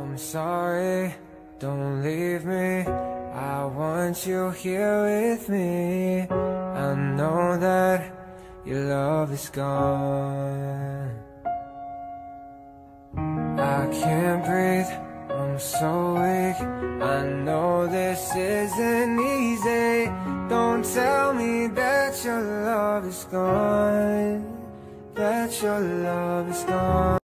I'm sorry, don't leave me. I want you here with me. I know that your love is gone. I can't breathe, I'm so weak. I know this isn't easy. Don't tell me that your love is gone, that your love is gone.